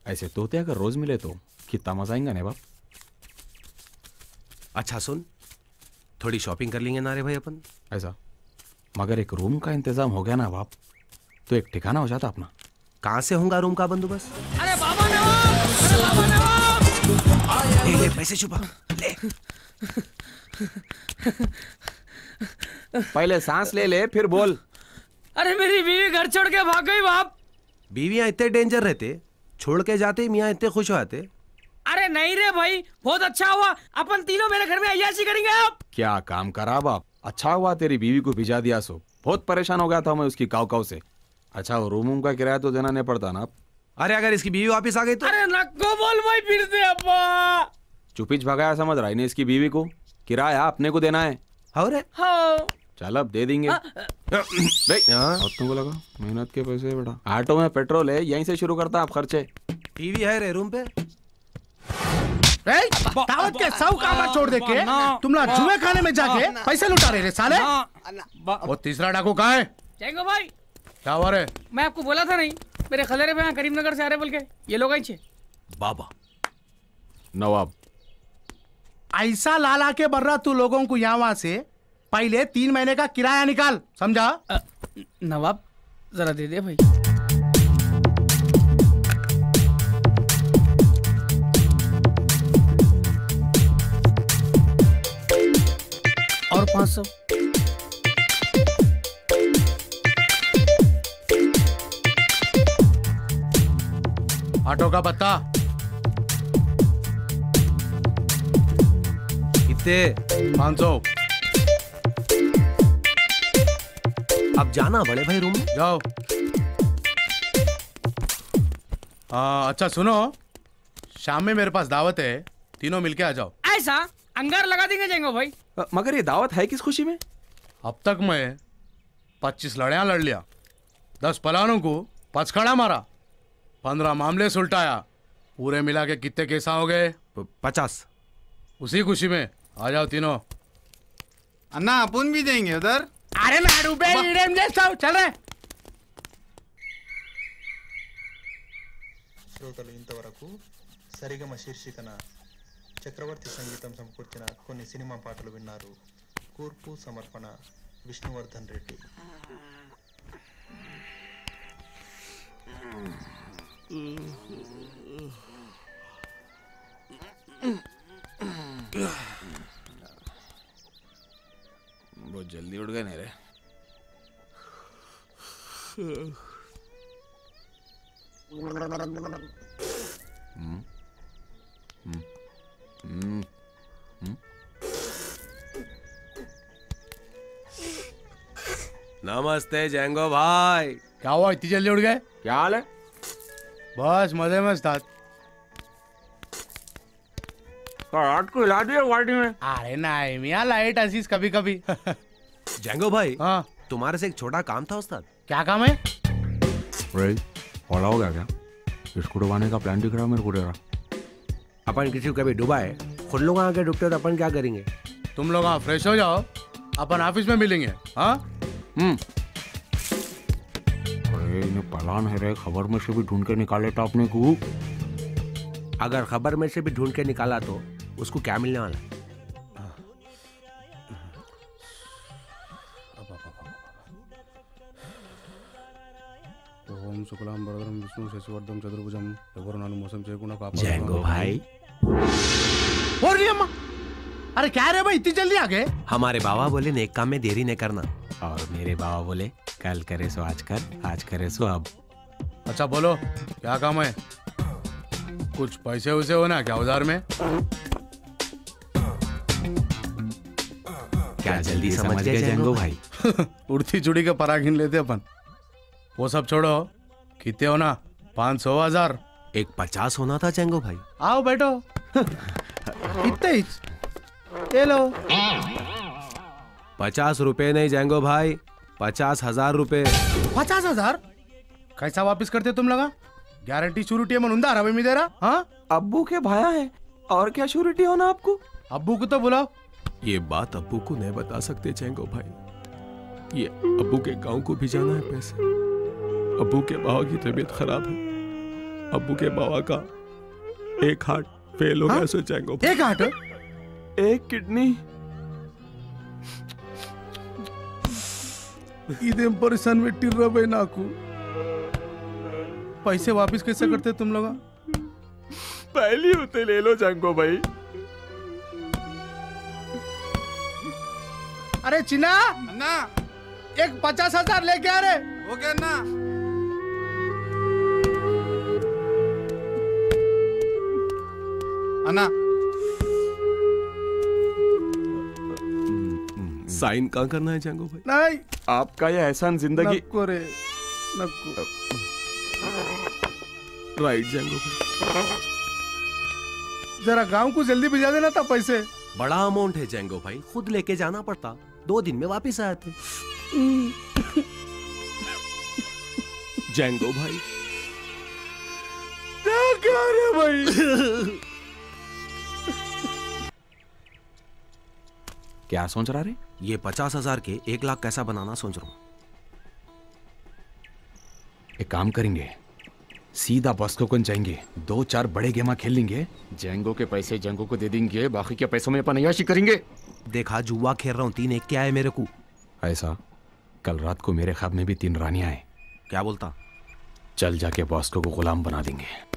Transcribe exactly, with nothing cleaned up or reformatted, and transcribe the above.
ऐसे तोते अगर रोज मिले तो कितना मजा आएगा ना बाप। अच्छा सुन, थोड़ी शॉपिंग कर लेंगे ना रे भाई अपन। ऐसा मगर एक रूम का इंतजाम हो गया ना बाप तो एक ठिकाना हो जाता अपना। कहाँ से होगा रूम का बंदोबस्त? अरे बाबा नवाब, अरे बाबा नवाब। ले ले पैसे छुपा ले। पहले सांस ले ले फिर बोल। अरे मेरी बीवी घर छोड़ के भाग गई बाप। बीवियां इतने डेंजर रहते, छोड़ के जाते मियाँ इतने खुश होते। अरे नहीं रे भाई, बहुत अच्छा हुआ अपन तीनों मेरे घर में अय्याशी करेंगे अब। क्या काम करा बाप, अच्छा हुआ तेरी बीवी को भिजा दिया। सो बहुत परेशान हो गया था मैं उसकी काव काव से। अच्छा वो रूम का किराया तो देना नहीं पड़ता ना। अरे अगर इसकी बीवी वापस आ गई तो? अरे नको बोल भाई फिर से अब्बा। चुपिच भगाया समझ रहा है इसकी बीवी को, किराया अपने को देना है। हाँ रे हाँ चल अब दे देंगे। को लगा मेहनत के पैसे बेटा। ऑटो में पेट्रोल है, यहीं से शुरू करता आप खर्चे। टीवी है रे रूम पे। दावत के सौ कामा छोड़ दे के तुम लोग जुए खाने में जाके पैसे लुटा रहे रे साले। वो तीसरा डाकू कहाँ है? जाएंगे भाई। क्या हुआ रे? मैं आपको बोला था नहीं, मेरे खलेरे पे करीमनगर से आ रहे बोल के ये लोग आई। बाबा नवाब ऐसा लाला के बर्रा तू लोगों को यहाँ से पहले तीन महीने का किराया निकाल, समझा? नवाब जरा दे दे भाई। और पाँच सौ। ऑटो का पत्ता कितने? पाँच सौ। अब जाना बड़े भाई रूम में। जाओ। आ, अच्छा सुनो, शाम में मेरे पास दावत है, तीनों मिलके आ जाओ। ऐसा अंगार लगा देंगे जाएंगे भाई। मगर ये दावत है किस खुशी में? अब तक मैं पच्चीस लड़ाइयां लड़ लिया, दस पलानों को पचखड़ा मारा, पंद्रह मामले सुलटाया, पूरे मिला के कितने केसा हो गए? पचास। उसी खुशी में आ जाओ तीनों। अन्ना अपन भी देंगे उधर। अरे नाडू पे ईडेम जैसा चल रहे। శ్రోతలు ఇంతవరకు సరిగమ శీర్షికన చక్రవర్తి సంగీతం సమకూర్చిన కొన్ని సినిమా పాటలు విన్నారు. కూర్పు సమర్పణ విష్ణువర్ధన్ రెడ్డి. बहुत जल्दी उठ गए नहीं रे। हम्म हम्म हम्म नमस्ते जैंगो भाई। क्या हुआ इतनी जल्दी उठ गए? क्या हाल है? बस मजे में था। रात को हिला दिया पार्टी में। अरे नहीं मियाँ, लाइट अजीज कभी कभी। जैंगो भाई हाँ तुम्हारे से एक छोटा काम था उस्ताद। क्या काम है? हौला हो गया क्या? इसको डुबाने का प्लान दिख रहा मेरे को। दे रहा अपन किसी को कभी डुबाए, खुद लोग आके डूबते तो अपन क्या करेंगे? तुम लोग हाँ फ्रेश हो जाओ, अपन ऑफिस में मिलेंगे। हाँ हम्म अरे इन्हें पलान है रे, खबर में से भी ढूंढ के निकाले था अपने को। अगर खबर में से भी ढूंढ के निकाला तो उसको क्या मिलने वाला? ओम शुक्लाम वरदरम विष्णु शशिवर्धनम चतुर्भुजम प्रभुर्नानु मौसम चेकुना का। जैंगो भाई। और नहीं अम्मा। अरे क्या रे भाई इतनी जल्दी आ गए? हमारे बाबा बोले नेक काम में देरी नहीं करना। और मेरे बाबा बोले कल करे सो आज कर, आज करे सो अब। अच्छा बोलो क्या काम है? कुछ पैसे वैसे हो ना क्या उधार में? क्या जल्दी समझ गए जैंगो भाई? उड़ती चुड़ी के परा गिन लेते अपन। वो सब छोड़ो, कितने हो ना? पाँच सौ हजार। एक पचास होना था जैंगो भाई। आओ बैठो। कितने ही? ये लो। पचास रुपए नहीं जैंगो भाई, पचास हजार रुपए। पचास हजार कैसा वापस करते तुम लगा? गारंटी श्योरिटी मन उंदा रवे में दे रहा। हाँ अब्बू के भाया है और क्या श्योरिटी होना आपको? अब्बू को तो बुलाओ। ये बात अब्बू को नहीं बता सकते जैंगो भाई। ये अब्बू के गांव को भी जाना है पैसे। अब्बू के बाबा की तबीयत खराब है, अब्बू के बाबा का एक हार्ट फेल हो गया सो जैंगो भाई। एक हार्ट एक किडनी। इदेम परेशान में टिर रहा भाई नाकू। पैसे वापस कैसे करते तुम लोग? पहली होते ले लो जंगो भाई। अरे चिना, अन्ना एक पचास हजार लेके आ रे। हो गया अन्ना। अन्ना साइन कहाँ करना है जैंगो भाई? नहीं आपका ये एहसान जिंदगी। नको रे नको। राइट जैंगो भाई। जरा गांव को जल्दी भिजा देना था पैसे। बड़ा अमाउंट है जैंगो भाई, खुद लेके जाना पड़ता, दो दिन में वापिस आए थे। जैंगो भाई क्या रे भाई? क्या सोच रहा रे? ये पचास हजार के एक लाख कैसा बनाना सोच रहा हूँ। एक काम करेंगे, सीधा बॉस्को को जाएंगे, दो चार बड़े गेमा खेल लेंगे, जैंगो के पैसे जंगो को दे देंगे, बाकी के पैसों में अपन अय्याशी करेंगे। देखा जुआ खेल रहा हूँ, तीन एक क्या है मेरे को। ऐसा कल रात को मेरे ख्वाब में भी तीन रानियां हैं। क्या बोलता? चल जाके बॉस्को को गुलाम बना देंगे।